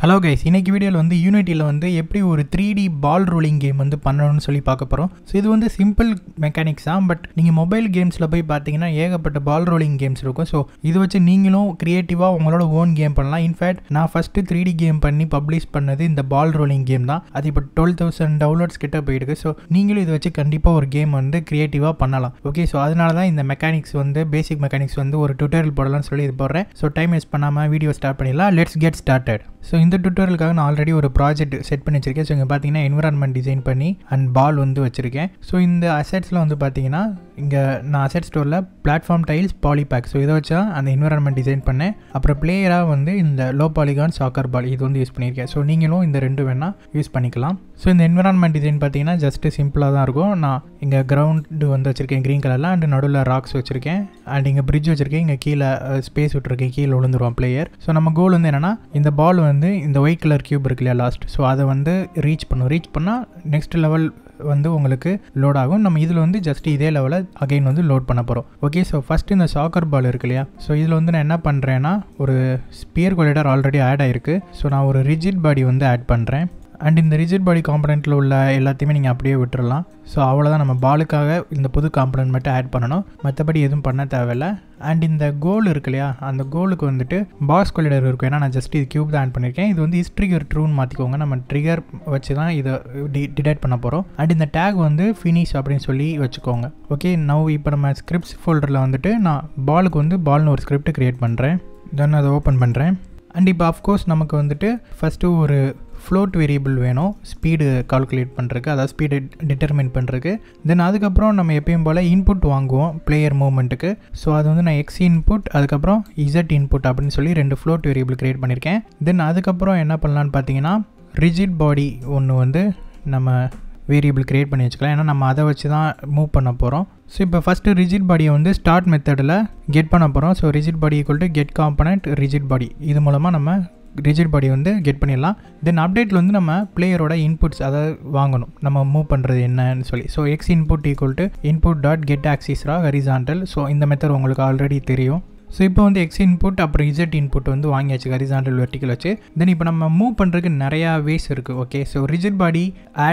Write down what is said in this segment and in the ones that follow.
Hello guys, இன்னைக்கு வீடியோவில் வந்து யூனிட்டியில் வந்து எப்படி ஒரு 3D பால் ரோலிங் கேம் வந்து பண்ணணும்னு சொல்லி பார்க்க போகிறோம். ஸோ இது வந்து சிம்பிள் மெக்கானிக்ஸ் தான், பட் நீங்கள் மொபைல் கேம்ஸில் போய் பார்த்தீங்கன்னா ஏகப்பட்ட பால் ரோலிங் கேம்ஸ் இருக்கும். ஸோ இது வச்சு நீங்களும் க்ரியேட்டிவாக உங்களோட ஓன் கேம் பண்ணலாம். இன்ஃபேக்ட் நான் ஃபஸ்ட்டு 3D கேம் பண்ணி பப்ளிஷ் பண்ணது இந்த பால் ரோலிங் கேம் தான். அது இப்போ 12,000 டவுன்லோட்ஸ் கிட்ட போயிருக்கு. ஸோ நீங்களும் இதை வச்சு கண்டிப்பாக ஒரு கேம் வந்து க்ரியேட்டிவாக பண்ணலாம். ஓகே, ஸோ அதனால தான் இந்த மெக்கானிக்ஸ் வந்து பேசிக் மெக்கானிக்ஸ் வந்து ஒரு டுட்டோரியல் போடலாம்னு சொல்லி இது போடுறேன். ஸோ டைம் வேஸ்ட் பண்ணாமல் வீடியோ ஸ்டார்ட் பண்ணிடலாம். Let's get started. ஸோ இந்த டுட்டோரியலுக்காக நான் ஆல்ரெடி ஒரு ப்ராஜெக்ட் செட் பண்ணி வச்சிருக்கேன். ஸோ இங்கே பார்த்தீங்கன்னா என்விரான்மெண்ட் டிசைன் பண்ணி அண்ட் பால் வந்து வச்சிருக்கேன். ஸோ இந்த அசெட்ஸில் வந்து பார்த்தீங்கன்னா இங்கே நான் அசெட் ஸ்டோரில் பிளாட்ஃபார்ம் டைல்ஸ் பாலிபேக், ஸோ இதை வச்சா அந்த என்விரான்மெண்ட் டிசைன் பண்ணேன். அப்புறம் பிளேயராக வந்து இந்த லோ பாலிகான் சாக்கர் பால் இது வந்து யூஸ் பண்ணியிருக்கேன். ஸோ நீங்களும் இந்த ரெண்டு வேணால் யூஸ் பண்ணிக்கலாம். ஸோ இந்த என்விரான்மெண்ட் டிசைன் பார்த்தீங்கன்னா ஜஸ்ட்டு சிம்பிளாக தான் இருக்கும். நான் இங்கே கிரவுண்டு வந்து வச்சுருக்கேன் க்ரீன் கலரில், அண்ட் நடுவில் ராக்ஸ் வச்சுருக்கேன், அண்ட் இங்கே பிரிட்ஜ் வச்சுருக்கேன். இங்கே கீழே ஸ்பேஸ் விட்டுருக்கேன், கீழே விழுந்துருவான் பிளேயர். ஸோ நம்ம கோல் வந்து என்னென்னா இந்த பால் வந்து இந்த ஒயிட் கலர் கியூப் இருக்கு இல்லையா லாஸ்ட், ஸோ அதை வந்து ரீச் பண்ணால் நெக்ஸ்ட் லெவல் வந்து உங்களுக்கு லோட் ஆகும். நம்ம இதில் வந்து ஜஸ்ட் இதே லெவலில் அகைன் வந்து லோட் பண்ண போகிறோம். ஓகே, ஸோ ஃபஸ்ட்டு இந்த சாக்கர் பால் இருக்கு இல்லையா, ஸோ இதில் வந்து நான் என்ன பண்ணுறேன்னா ஒரு ஸ்பியர் கொலைடர் ஆல்ரெடி ஆட் ஆகிருக்கு. ஸோ நான் ஒரு ரிஜிட் பாடி வந்து ஆட் பண்ணுறேன். அண்ட் இந்த ரிஜிட் பாடி காம்பனண்ட்டில் உள்ள எல்லாத்தையுமே நீங்கள் அப்படியே விட்டுறலாம். ஸோ அவ்வளோதான், நம்ம பாலுக்காக இந்த புது காம்பனண்ட் மட்டும் ஆட் பண்ணணும், மற்றபடி எதுவும் பண்ண தேவையில்லை. அண்ட் இந்த கோல் இருக்கு இல்லையா, அந்த கோலுக்கு வந்துட்டு பாக்ஸ் கொலிடர் இருக்கும். ஏன்னா நான் ஜஸ்ட் இது கியூப் தான் ஆட் பண்ணியிருக்கேன். இது வந்து ட்ரிகர் ட்ரூன்னு மாற்றிக்கோங்க. நம்ம ட்ரிகர் வச்சு தான் இதை டிடெக்ட் பண்ண போகிறோம். அண்ட் இந்த டேக் வந்து ஃபினிஷ் அப்படின்னு சொல்லி வச்சுக்கோங்க. ஓகே, நவ் இப்போ நம்ம ஸ்கிரிப்ட்ஸ் ஃபோல்டரில் வந்துட்டு நான் பாலுக்கு வந்து பால்னு ஒரு ஸ்கிரிப்ட் க்ரியேட் பண்ணுறேன். தென் அதை ஓப்பன் பண்ணுறேன். அண்ட் இப்போ அஃப்கோர்ஸ் நமக்கு வந்துட்டு ஃபஸ்ட்டு ஒரு ஃப்ளோட் வேரியபிள் வேணும் ஸ்பீடு கால்குலேட் பண்ணுறதுக்கு, அதாவது ஸ்பீடு டிட்டர்மின் பண்ணுறதுக்கு. தென் அதுக்கப்புறம் நம்ம எப்பயும் போல் இன்புட் வாங்குவோம் பிளேயர் மூவ்மெண்ட்டுக்கு. ஸோ அது வந்து நான் எக்ஸ் இன்புட் அதுக்கப்புறம் இசட் இன்புட் அப்படின்னு சொல்லி ரெண்டு ஃப்ளோட் வேரியபிள் க்ரியேட் பண்ணியிருக்கேன். தென் அதுக்கப்புறம் என்ன பண்ணலான்னு பார்த்தீங்கன்னா ரிஜிட் பாடி ஒன்று வந்து நம்ம வேரியபிள் க்ரியேட் பண்ணி வச்சுக்கலாம். ஏன்னா நம்ம அதை வச்சு தான் மூவ் பண்ண போகிறோம். ஸோ இப்போ ஃபஸ்ட்டு ரிஜிட் பாடியை வந்து ஸ்டார்ட் மெத்தடில் கெட் பண்ண போகிறோம். So rigid body equal to get component rigid body, இது மூலமாக நம்ம ரிஜிட் பாடி வந்து கெட் பண்ணிடலாம். தென் அப்டேட்டில் வந்து நம்ம பிளேயரோட இன்புட்ஸ் அதாவது வாங்கணும், நம்ம மூவ் பண்ணுறது என்னன்னு சொல்லி. So X input equal to input dot get axis raw horizontal. So இந்த மெத்தட் உங்களுக்கு ஆல்ரெடி தெரியும். ஸோ இப்போ வந்து எக்ஸ் இன்புட் அப்புறம் இசட் இன்புட் வந்து வாங்கியாச்சு ஹரிசாண்டல் வெர்டிக்கல் வச்சு. தென் இப்போ நம்ம மூவ் பண்ணுறதுக்கு நிறையா வேஸ் இருக்குது. Okay, so rigid body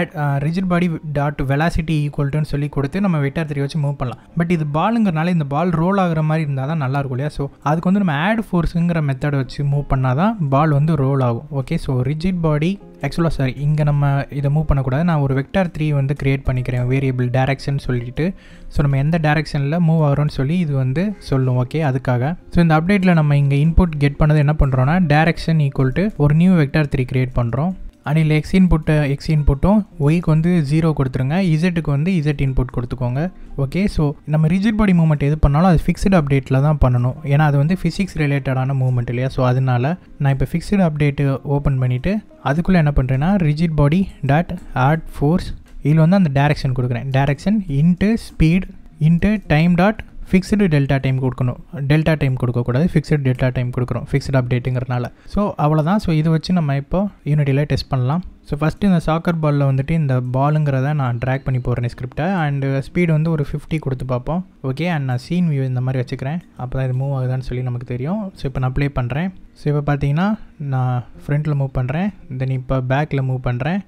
dot velocity ஈக்குவல்ட்டுன்னு சொல்லி கொடுத்து நம்ம வெக்டார் 3 வச்சு மூவ் பண்ணலாம். பட் இது பாலுங்கிறனால இந்த பால் ரோல் ஆகிற மாதிரி இருந்தால் தான் நல்லாயிருக்கும் இல்லையா. ஸோ அதுக்கு வந்து நம்ம ஆட் ஃபோர்ஸுங்கிற மெத்தட் வச்சு மூவ் பண்ணால் தான் பால் வந்து ரோல் ஆகும். ஓகே, ஸோ ரிஜிட் பாடி ஆக்சுவலாக இங்கே நம்ம இதை மூவ் பண்ணக்கூடாது. நான் ஒரு வெக்டார் 3 வந்து க்ரியேட் பண்ணிக்கிறேன் வேரியபிள் டேரக்ஷன் சொல்லிட்டு. ஸோ நம்ம எந்த டேரக்ஷனில் மூவ் ஆகிறோன்னு சொல்லி இது வந்து சொல்லும். ஓகே, அதுக்காக ஸோ இந்த அப்டேட்டில் நம்ம இங்கே இன்புட் கெட் பண்ணது என்ன பண்ணுறோன்னா டேரக்ஷன் ஈக்குவல் டு ஒரு நியூ வெக்டார் 3 க்ரியேட் பண்ணுறோம். அண்ட் எக்ஸ் இன்புட்டும் ஒய்க்கு வந்து 0 கொடுத்துருங்க, இசட்டுக்கு வந்து இசட் இன்புட் கொடுத்துக்கோங்க. ஓகே, ஸோ நம்ம ரிஜிட் பாடி மூவ்மெண்ட் எது பண்ணாலும் அது ஃபிக்ஸ்டு அப்டேட்டில் தான் பண்ணணும். ஏன்னா அது வந்து ஃபிசிக்ஸ் ரிலேட்டடான மூவ்மெண்ட் இல்லையா. ஸோ அதனால நான் இப்போ ஃபிக்ஸ்டு அப்டேட்டு ஓப்பன் பண்ணிவிட்டு அதுக்குள்ளே என்ன பண்ணுறேன்னா rigid body dot add force, இதில் வந்து அந்த டேரக்ஷன் கொடுக்குறேன். Direction into speed into time dot fixed delta time கொடுக்கணும். டெல்டா டைம் கொடுக்கக்கூடாது, ஃபிக்ஸ்டு டெல்டா டைம் கொடுக்குறோம் ஃபிக்ஸ்டு அப்டேட்டுங்கிறனால. ஸோ அவ்வளோதான். ஸோ இதை வச்சு நம்ம இப்போ யூனிட்டியில் டெஸ்ட் பண்ணலாம். ஸோ ஃபஸ்ட்டு இந்த சாக்கர் பாலில் வந்துட்டு இந்த பாலுங்கிறத நான் ட்ராக் பண்ணி போடுறேன் ஸ்கிரிப்டை. அண்டு ஸ்பீடு வந்து ஒரு 50 கொடுத்து பார்ப்போம். ஓகே, அண்ட் நான் சீன் வியூ இந்த மாதிரி வச்சுக்கிறேன், அப்போ தான் இது மூவ் ஆகுதான்னு சொல்லி நமக்கு தெரியும். ஸோ இப்போ நான் ப்ளே பண்ணுறேன். ஸோ இப்போ பார்த்தீங்கன்னா நான் ஃப்ரண்ட்டில் மூவ் பண்ணுறேன், தென் இப்போ பேக்கில் மூவ் பண்ணுறேன்.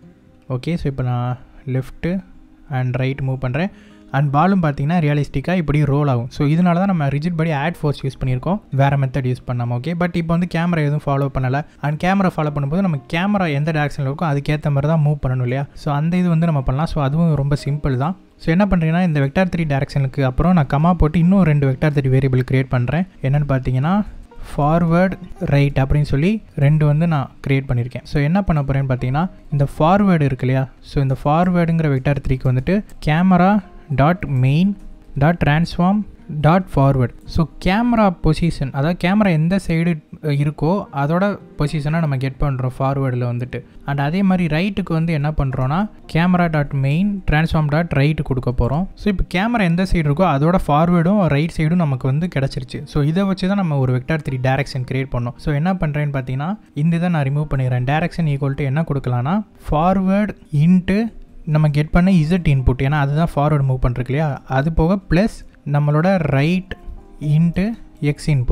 ஓகே, ஸோ இப்போ நான் லெஃப்ட்டு அண்ட் ரைட் மூவ் பண்ணுறேன். அண்ட் பாலும் பார்த்தீங்கன்னா ரியலிஸ்டிக்காக இப்படி ரோல் ஆகும். ஸோ இதனால தான் நம்ம rigid body add force use பண்ணியிருக்கோம், வேறு மெத்தட் யூஸ் பண்ணாமல். ஓகே, பட் இப்போ வந்து கேமரா எதுவும் ஃபாலோ பண்ணலை. அண்ட் கேமரா ஃபாலோ பண்ணும்போது நம்ம கேமரா எந்த டேரக்ஷனில் இருக்கோ அதுக்கேற்ற மாதிரி தான் மூவ் பண்ணணும் இல்லையா. ஸோ அந்த இது வந்து நம்ம பண்ணலாம். ஸோ அதுவும் ரொம்ப சிம்பிள் தான். ஸோ என்ன பண்ணுறீங்கன்னா இந்த வெக்டார் 3 டேரக்ஷனுக்கு அப்புறம் நான் கமா போட்டு இன்னும் 2 வெக்டார் 3 வேரியபிள் க்ரியேட் பண்ணுறேன். என்னென்னு பார்த்தீங்கன்னா ஃபார்வேர்டு ரைட் அப்படின்னு சொல்லி 2 வந்து நான் க்ரியேட் பண்ணியிருக்கேன். ஸோ என்ன பண்ண போகிறேன்னு பார்த்தீங்கன்னா இந்த ஃபார்வேர்டு இருக்கு இல்லையா, ஸோ இந்த ஃபார்வேர்டுங்கிற வெக்டார் 3க்கு வந்துட்டு camera dot main dot transform dot forward. So camera position, அதாவது கேமரா எந்த சைடு இருக்கோ அதோட பொசிஷனை நம்ம கெட் பண்ணுறோம் ஃபார்வேர்டில் வந்துட்டு. அண்ட் அதே மாதிரி ரைட்டுக்கு வந்து என்ன பண்ணுறோன்னா camera dot main transform dot right கொடுக்க போகிறோம். ஸோ இப்போ கேமரா எந்த சைடு இருக்கோ அதோட ஃபார்வேர்டும் ரைட் சைடும் நமக்கு வந்து கிடச்சிருச்சு. ஸோ இதை வச்சு தான் நம்ம ஒரு வெக்டார் 3 டேரக்ஷன் க்ரியேட் பண்ணோம். ஸோ என்ன பண்ணுறேன்னு பார்த்தீங்கன்னா இந்த இதை நான் ரிமூவ் பண்ணிடுறேன். டேரக்ஷன் ஈக்குவல் டு என்ன கொடுக்கலான்னா ஃபார்வேர்டு இன்ட்டு நம்ம கெட் பண்ண இசட் இன்புட், ஏன்னா அதுதான் ஃபார்வர்டு மூவ் பண்ணுறக்கு இல்லையா, அது போக ப்ளஸ் நம்மளோட right into X input.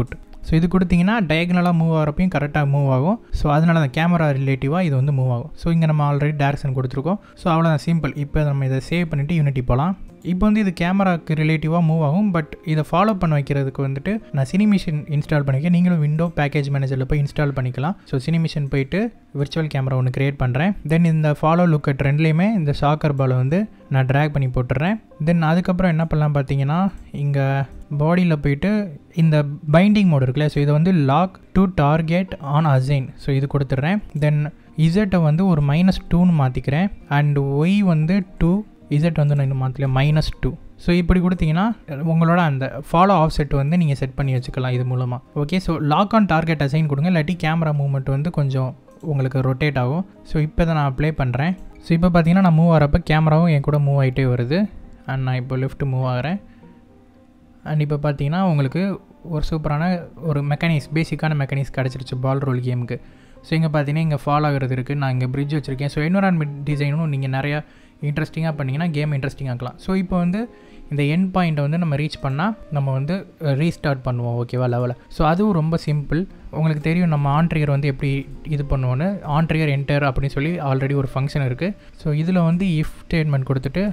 So இது கொடுத்தீங்கன்னா டயகனலாக மூவ் ஆகிறப்பையும் கரெக்டாக மூவ் ஆகும். ஸோ அதனால அந்த கேமரா ரிலேட்டிவாக இது வந்து மூவ் ஆகும். ஸோ இங்கே நம்ம ஆல்ரெடி டேரக்ஷன் கொடுத்துருக்கோம். ஸோ அவ்வளோதான் சிம்பிள். இப்போ நம்ம இதை சேவ் பண்ணிவிட்டு யூனிட்டி போகலாம். இப்போ வந்து இது கேமராவுக்கு ரிலேட்டிவாக மூவ் ஆகும். பட் இதை ஃபாலோ பண்ண வைக்கிறதுக்கு வந்துட்டு நான் சினிமிஷன் இன்ஸ்டால் பண்ணிக்கிறேன். நீங்களும் விண்டோ பேக்கேஜ் மேனேஜரில் போய் இன்ஸ்டால் பண்ணிக்கலாம். ஸோ சினிமிஷன் போயிட்டு விர்ச்சுவல் கேமரா ஒன்று க்ரியேட் பண்ணுறேன். தென் இந்த ஃபாலோ லுக் அட் ரெண்டுலேயுமே இந்த சாக்கர் பாலை வந்து நான் ட்ராக் பண்ணி போட்டுடுறேன். தென் அதுக்கப்புறம் என்ன பண்ணலாம் பார்த்தீங்கன்னா, இங்கே பாடியில் போயிட்டு இந்த பைண்டிங் மோட் இருக்குல்ல, ஸோ இதை வந்து lock to target on assign, so இது கொடுத்துட்றேன். தென் இசட்டை வந்து ஒரு -2ன்னு மாற்றிக்கிறேன். அண்ட் ஒய் வந்து 2, இசட் வந்து நான் இன்னும் மாற்றல -2. ஸோ இப்படி கொடுத்தீங்கன்னா உங்களோட அந்த ஃபாலோ ஆஃப் செட் வந்து நீங்கள் செட் பண்ணி வச்சுக்கலாம் இது மூலமாக. Okay, so lock on target assign கொடுங்க, இல்லாட்டி கேமரா மூவ்மெண்ட் வந்து கொஞ்சம் உங்களுக்கு ரொட்டேட் ஆகும். ஸோ இப்போ தான் நான் அப்ளை பண்ணுறேன். ஸோ இப்போ பார்த்தீங்கன்னா நான் மூவ் ஆகிறப்ப கேமராவும் என் கூட மூவ் ஆகிட்டே வருது. அண்ட் நான் இப்போ லெஃப்ட் மூவ் ஆகிறேன். அண்ட் இப்போ பார்த்தீங்கன்னா உங்களுக்கு ஒரு சூப்பரான ஒரு பேசிக்கான மெக்கானிக்ஸ் கிடச்சிருச்சு பால் ரோல் கேமுக்கு. ஸோ இங்கே பார்த்தீங்கன்னா இங்கே ஃபால் ஆகிறது இருக்குது. நான் இங்கே பிரிட்ஜ் வச்சுருக்கேன். ஸோ என்விரான்மெண்ட் டிசைனும் நீங்கள் நிறையா இன்ட்ரெஸ்டிங்காக பண்ணிங்கன்னா கேம் இன்ட்ரெஸ்டிங் ஆக்கலாம். ஸோ இப்போ வந்து இந்த எண்ட் பாயிண்ட்டை வந்து நம்ம ரீச் பண்ணால் நம்ம வந்து ரீஸ்டார்ட் பண்ணுவோம். ஓகேவா லெவலில். ஸோ அதுவும் ரொம்ப சிம்பிள். உங்களுக்கு தெரியும் நம்ம ஆன் ட்ரிகர் வந்து எப்படி இது பண்ணுவோன்னு. ஆன் ட்ரிகர் என்டர் அப்படின்னு சொல்லி ஆல்ரெடி ஒரு ஃபங்க்ஷன் இருக்குது. ஸோ இதில் வந்து இஃப் ஸ்டேட்மெண்ட் கொடுத்துட்டு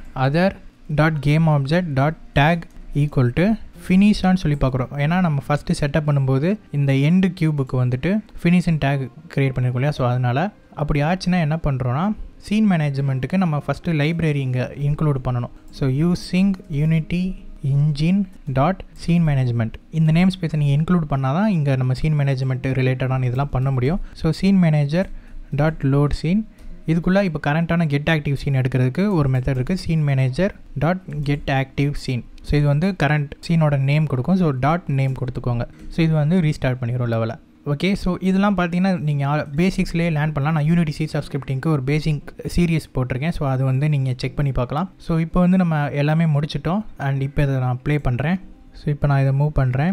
other.gameObject.tag ஈக்குவல் டு ஃபினிஷான்னு சொல்லி பார்க்குறோம். ஏன்னா நம்ம ஃபஸ்ட்டு செட்டப் பண்ணும்போது இந்த எண்டு கியூபுக்கு வந்துட்டு ஃபினிஷின் டேக் க்ரியேட் பண்ணியிருக்கோம் இல்லையா. ஸோ அதனால் அப்படி ஆச்சுன்னா என்ன பண்ணுறோன்னா, சீன் மேனேஜ்மெண்ட்டுக்கு நம்ம ஃபஸ்ட்டு லைப்ரரி இங்கே இன்க்ளூட் பண்ணணும். So using Unity engine dot scene management இந்த நேம் ஸ்பேஸை நீங்கள் இன்க்ளூட் பண்ணால் தான் இங்கே நம்ம சீன் மேனேஜ்மெண்ட் ரிலேட்டடான இதெல்லாம் பண்ண முடியும். So scene manager dot load scene இதுக்குள்ளே இப்போ கரண்ட்டான கெட் ஆக்டிவ் சீன் எடுக்கிறதுக்கு ஒரு மெத்தட் இருக்குது. Scene manager dot get active scene. So இது வந்து கரண்ட் சீனோட நேம் கொடுக்கும். ஸோ டாட் நேம் கொடுத்துக்கோங்க. ஸோ இது வந்து ரீஸ்டார்ட் பண்ணிடுறோம் லெவலை. ஓகே, ஸோ இதெல்லாம் பார்த்தீங்கன்னா நீங்கள் பேசிக்ஸ்லேயே லேர்ன் பண்ணலாம். நான் யூனிட்டி சீட்ஸ் ஆஃப் ஸ்கிரிப்டிங்க்கு ஒரு பேசிக் சீரியஸ் போட்டிருக்கேன். ஸோ அது வந்து நீங்கள் செக் பண்ணி பார்க்கலாம். ஸோ இப்போ வந்து நம்ம எல்லாமே முடிச்சிட்டோம். அண்ட் இப்போ இதை நான் ப்ளே பண்ணுறேன். ஸோ இப்போ நான் இதை மூவ் பண்ணுறேன்.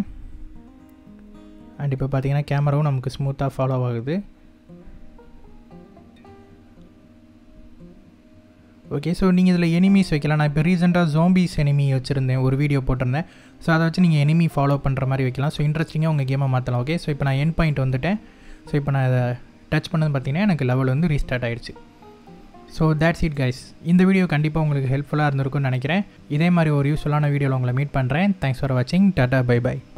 அண்ட் இப்போ பார்த்தீங்கன்னா கேமராவும் நமக்கு ஸ்மூத்தாக ஃபாலோ ஆகுது. ஓகே, ஸோ நீங்கள் இதில் எனிமீஸ் வைக்கலாம். நான் இப்போ ரீசெண்டாக ஜோம்பிஸ் எனிமி வச்சுருந்தேன், ஒரு வீடியோ போட்டிருந்தேன். ஸோ அதை வச்சு நீங்கள் எனிமி ஃபாலோ பண்ணுற மாதிரி வைக்கலாம். ஸோ இன்ட்ரெஸ்டிங்காக உங்கள் கேமை மாற்றலாம். ஓகே, ஸோ இப்போ நான் எண்ட் பாயிண்ட் வந்துட்டேன். ஸோ இப்போ நான் இதை டச் பண்ணது பார்த்தீங்கன்னா எனக்கு லெவல் வந்து ரீஸ்டார்ட் ஆகிடுச்சு. So that's it guys. இந்த வீடியோ கண்டிப்பாக உங்களுக்கு ஹெல்ப்ஃபுல்லாக இருந்திருக்கும்னு நினைக்கிறேன். இதே மாதிரி ஒரு யூஸ்ஃபுல்லான வீடியோவில் உங்களை மீட் பண்ணுறேன். தேங்க்ஸ் ஃபார் வாட்சிங். Tata bye by.